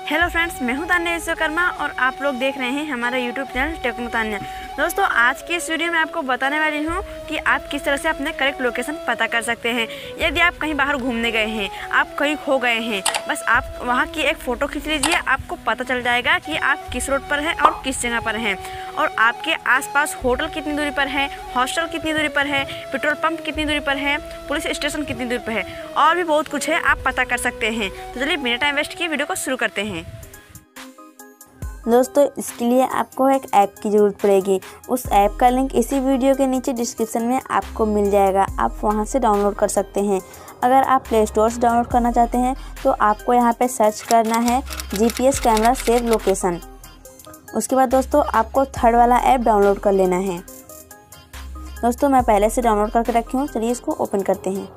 Hello friends, मैं हूं तान्या विश्वकर्मा और आप लोग देख रहे हैं हमारा यूट्यूब चैनल टेक्नो तान्या। दोस्तों, आज की इस वीडियो में आपको बताने वाली हूं कि आप किस तरह से अपने करेक्ट लोकेशन पता कर सकते हैं। यदि आप कहीं बाहर घूमने गए हैं, आप कहीं खो गए हैं, बस आप वहां की एक फ़ोटो खींच लीजिए, आपको पता चल जाएगा कि आप किस रोड पर हैं और किस जगह पर हैं, और आपके आसपास होटल कितनी दूरी पर है, हॉस्टल कितनी दूरी पर है, पेट्रोल पंप कितनी दूरी पर है, पुलिस स्टेशन कितनी दूरी पर है, और भी बहुत कुछ है, आप पता कर सकते हैं। तो चलिए बिना टाइम वेस्ट किए वीडियो को शुरू करते हैं। दोस्तों, इसके लिए आपको एक ऐप की ज़रूरत पड़ेगी। उस ऐप का लिंक इसी वीडियो के नीचे डिस्क्रिप्शन में आपको मिल जाएगा, आप वहां से डाउनलोड कर सकते हैं। अगर आप प्ले स्टोर से डाउनलोड करना चाहते हैं तो आपको यहां पे सर्च करना है GPS कैमरा सेव लोकेशन। उसके बाद दोस्तों आपको थर्ड वाला ऐप डाउनलोड कर लेना है। दोस्तों, मैं पहले से डाउनलोड करके रखी हूँ, चलिए इसको ओपन करते हैं।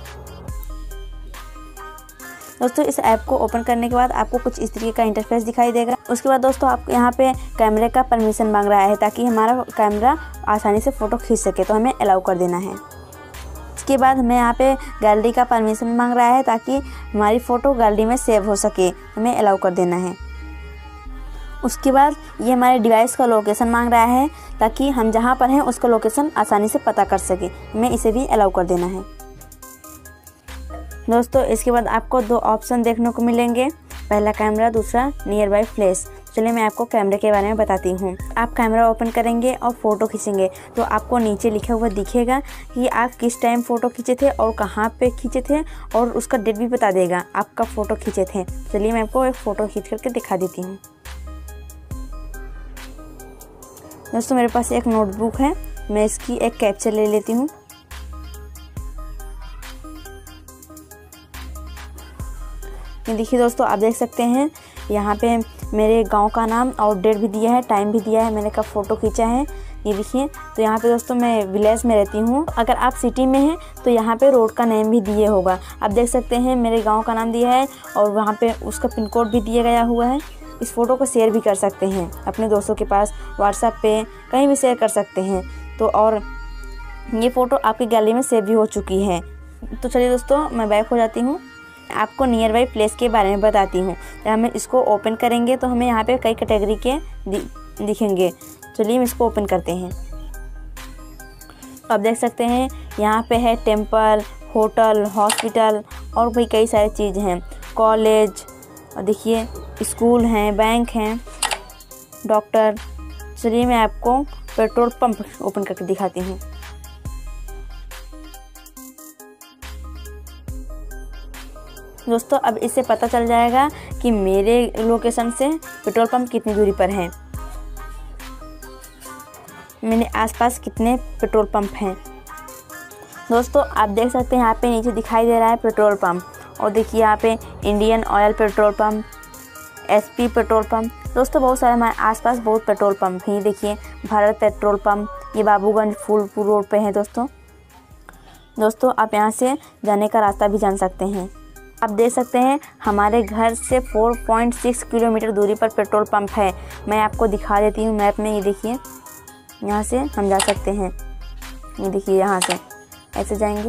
दोस्तों, इस ऐप को ओपन करने के बाद आपको कुछ इस तरीके का इंटरफेस दिखाई देगा। उसके बाद दोस्तों आप यहाँ पे कैमरे का परमिशन मांग रहा है ताकि हमारा कैमरा आसानी से फ़ोटो खींच सके, तो हमें अलाउ कर देना है। इसके बाद हमें यहाँ पे गैलरी का परमिशन मांग रहा है ताकि हमारी फ़ोटो गैलरी में सेव हो सके, हमें अलाउ कर देना है। उसके बाद ये हमारे डिवाइस का लोकेशन मांग रहा है ताकि हम जहाँ पर हैं उसका लोकेशन आसानी से पता कर सके, हमें इसे भी अलाउ कर देना है। दोस्तों, इसके बाद आपको दो ऑप्शन देखने को मिलेंगे, पहला कैमरा, दूसरा नियर बाई प्लेस। चलिए मैं आपको कैमरे के बारे में बताती हूँ। आप कैमरा ओपन करेंगे और फ़ोटो खींचेंगे तो आपको नीचे लिखा हुआ दिखेगा कि आप किस टाइम फ़ोटो खींचे थे और कहाँ पे खींचे थे, और उसका डेट भी बता देगा आप कब फ़ोटो खींचे थे। चलिए मैं आपको एक फ़ोटो खींच करके दिखा देती हूँ। दोस्तों, मेरे पास एक नोटबुक है, मैं इसकी एक कैप्चर ले लेती हूँ। ये देखिए दोस्तों, आप देख सकते हैं यहाँ पे मेरे गांव का नाम और डेट भी दिया है, टाइम भी दिया है, मैंने कब फ़ोटो खींचा है, ये देखिए। तो यहाँ पे दोस्तों मैं विलेज में रहती हूँ, अगर आप सिटी में हैं तो यहाँ पे रोड का नेम भी दिए होगा। आप देख सकते हैं मेरे गांव का नाम दिया है और वहाँ पे उसका पिन कोड भी दिया गया हुआ है। इस फ़ोटो को शेयर भी कर सकते हैं अपने दोस्तों के पास, व्हाट्सएप पे कहीं भी शेयर कर सकते हैं। तो और ये फ़ोटो आपकी गैलरी में सेव भी हो चुकी है। तो चलिए दोस्तों, मैं बैक हो जाती हूँ, आपको नियर बाई प्लेस के बारे में बताती हूँ। जब हम इसको ओपन करेंगे तो हमें यहाँ पे कई कैटेगरी के दिखेंगे। चलिए हम इसको ओपन करते हैं। तो आप देख सकते हैं यहाँ पे है टेम्पल, होटल, हॉस्पिटल और भी कई सारी चीज़ हैं, कॉलेज, और देखिए स्कूल हैं, बैंक हैं, डॉक्टर। चलिए मैं आपको पेट्रोल पंप ओपन करके दिखाती हूँ। दोस्तों, अब इससे पता चल जाएगा कि मेरे लोकेशन से पेट्रोल पंप कितनी दूरी पर है, मेरे आसपास कितने पेट्रोल पंप हैं। दोस्तों, आप देख सकते हैं यहाँ पे नीचे दिखाई दे रहा है पेट्रोल पंप, और देखिए यहाँ पे Indian Oil petrol pump, SP petrol pump. दोस्तों, बहुत सारे हमारे आसपास बहुत पेट्रोल पंप हैं। देखिए भारत पेट्रोल पंप, ये बाबूगंज फूलपुर रोड पे है। दोस्तों आप यहाँ से जाने का रास्ता भी जान सकते हैं। आप देख सकते हैं हमारे घर से 4.6 किलोमीटर दूरी पर पेट्रोल पंप है। मैं आपको दिखा देती हूँ मैप में, ये देखिए यहाँ से हम जा सकते हैं। ये देखिए यहाँ से ऐसे जाएंगे,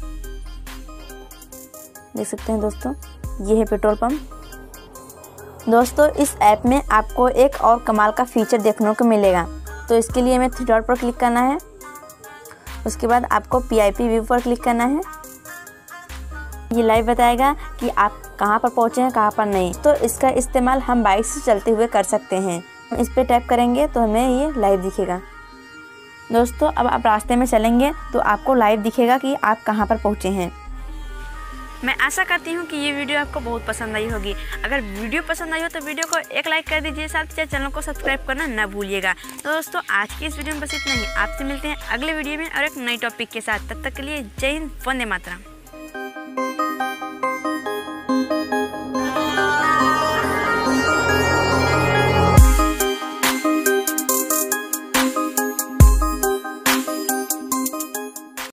देख सकते हैं दोस्तों, ये है पेट्रोल पंप। दोस्तों, इस ऐप में आपको एक और कमाल का फीचर देखने को मिलेगा। तो इसके लिए हमें 3 डॉट पर क्लिक करना है। उसके बाद आपको PIP व्यू पर क्लिक करना है। ये लाइव बताएगा कि आप कहाँ पर पहुँचे हैं, कहाँ पर नहीं। तो इसका इस्तेमाल हम बाइक से चलते हुए कर सकते हैं। हम इस पर टैप करेंगे तो हमें ये लाइव दिखेगा। दोस्तों, अब आप रास्ते में चलेंगे तो आपको लाइव दिखेगा कि आप कहाँ पर पहुँचे हैं। मैं आशा करती हूँ कि ये वीडियो आपको बहुत पसंद आई होगी। अगर वीडियो पसंद आई हो तो वीडियो को एक लाइक कर दीजिए, साथ ही चैनल को सब्सक्राइब करना ना भूलिएगा। तो दोस्तों, आज की इस वीडियो में बस इतना ही। आपसे मिलते हैं अगले वीडियो में और एक नई टॉपिक के साथ। तब तक के लिए जय हिंद, वंदे मातरम।